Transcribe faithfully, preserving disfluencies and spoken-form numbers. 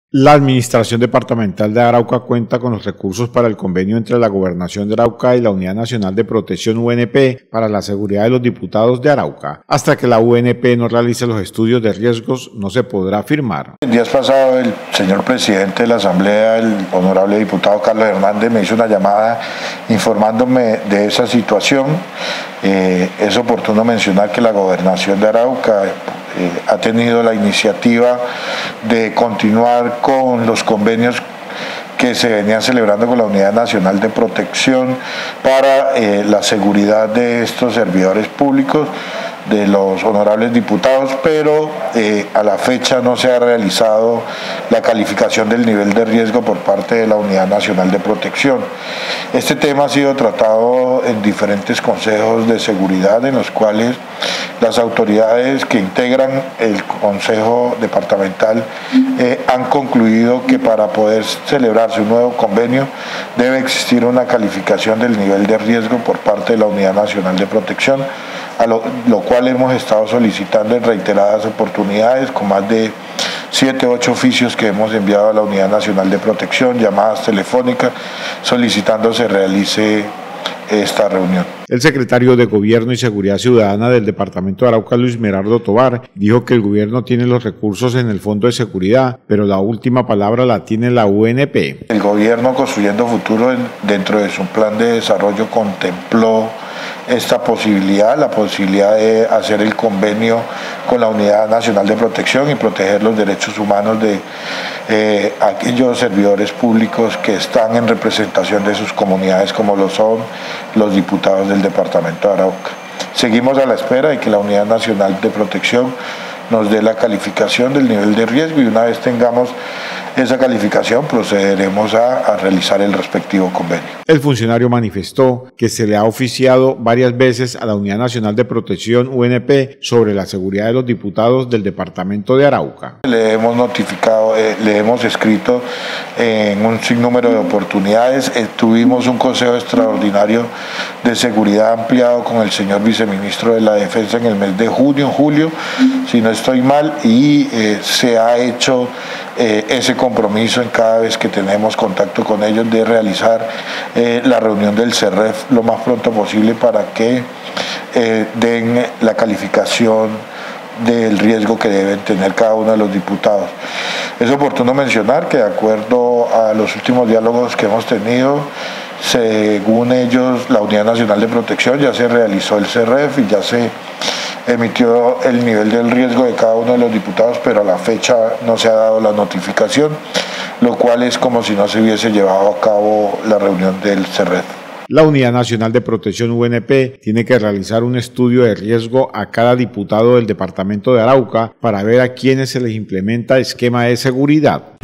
La Administración Departamental de Arauca cuenta con los recursos para el convenio entre la Gobernación de Arauca y la Unidad Nacional de Protección U N P para la seguridad de los diputados de Arauca. Hasta que la U N P no realice los estudios de riesgos, no se podrá firmar. El día pasado, el señor presidente de la Asamblea, el honorable diputado Carlos Hernández, me hizo una llamada informándome de esa situación. Eh, es oportuno mencionar que la Gobernación de Arauca Eh, ha tenido la iniciativa de continuar con los convenios que se venían celebrando con la Unidad Nacional de Protección para eh, la seguridad de estos servidores públicos, de los honorables diputados, pero eh, a la fecha no se ha realizado la calificación del nivel de riesgo por parte de la Unidad Nacional de Protección. Este tema ha sido tratado en diferentes consejos de seguridad en los cuales las autoridades que integran el Consejo Departamental eh, han concluido que para poder celebrarse un nuevo convenio debe existir una calificación del nivel de riesgo por parte de la Unidad Nacional de Protección, a lo, lo cual hemos estado solicitando en reiteradas oportunidades con más de siete, ocho oficios que hemos enviado a la Unidad Nacional de Protección, llamadas telefónicas, solicitando se realice esta reunión. El secretario de Gobierno y Seguridad Ciudadana del Departamento de Arauca, Luis Merardo Tovar, dijo que el gobierno tiene los recursos en el Fondo de Seguridad, pero la última palabra la tiene la U N P. El gobierno Construyendo Futuro, dentro de su plan de desarrollo, contempló esta posibilidad, la posibilidad de hacer el convenio con la Unidad Nacional de Protección y proteger los derechos humanos de eh, aquellos servidores públicos que están en representación de sus comunidades, como lo son los diputados del Departamento de Arauca. Seguimos a la espera de que la Unidad Nacional de Protección nos dé la calificación del nivel de riesgo y una vez tengamos esa calificación procederemos a, a realizar el respectivo convenio. El funcionario manifestó que se le ha oficiado varias veces a la Unidad Nacional de Protección U N P sobre la seguridad de los diputados del Departamento de Arauca. Le hemos notificado, eh, le hemos escrito en un sinnúmero de oportunidades. Eh, tuvimos un consejo extraordinario de seguridad ampliado con el señor viceministro de la Defensa en el mes de junio, julio, si no estoy mal, y eh, se ha hecho eh, ese compromiso en cada vez que tenemos contacto con ellos de realizar eh, la reunión del C E R E F lo más pronto posible para que eh, den la calificación del riesgo que deben tener cada uno de los diputados. Es oportuno mencionar que de acuerdo a los últimos diálogos que hemos tenido, según ellos, la Unidad Nacional de Protección ya se realizó el C E R E F y ya se emitió el nivel del riesgo de cada uno de los diputados, pero a la fecha no se ha dado la notificación, lo cual es como si no se hubiese llevado a cabo la reunión del C E R E F. La Unidad Nacional de Protección U N P tiene que realizar un estudio de riesgo a cada diputado del Departamento de Arauca para ver a quienes se les implementa esquema de seguridad.